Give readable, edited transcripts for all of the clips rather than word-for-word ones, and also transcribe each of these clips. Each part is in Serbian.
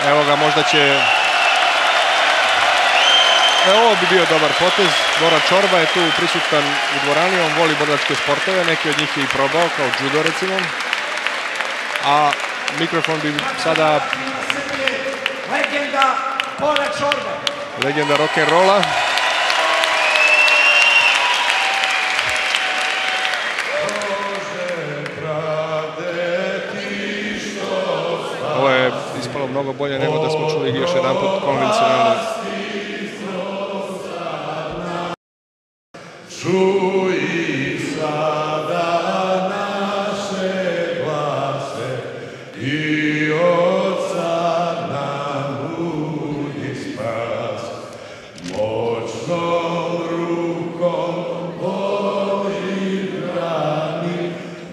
Evo ga, možda će... Ovo bi bio dobar potez. Goran Čorba je tu prisutan u dvorani, on voli borilačke sportove, neki od njih je i probao, kao judo recimo. A mikrofon bi sada... Legenda Goran Čorba. Legenda rock'n'rolla. Ovo je ispalo mnogo bolje nego da smo čuli još jedan put konvencionalno. Čuj sada naše glase i od sad nam budi spas. Moćnom rukom Boži brani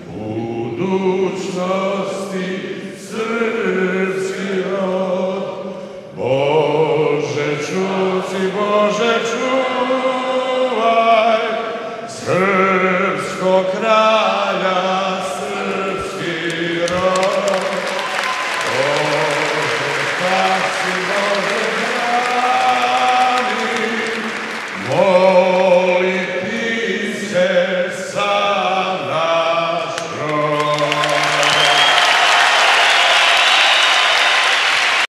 budućnosti srpski rod. Bože čuci, Bože čuvaj srpskog kralja